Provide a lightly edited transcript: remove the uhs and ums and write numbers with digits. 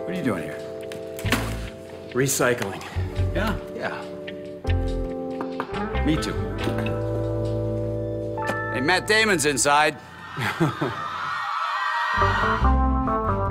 What are you doing here? Recycling. Yeah? Yeah. Me too. Hey, Matt Damon's inside.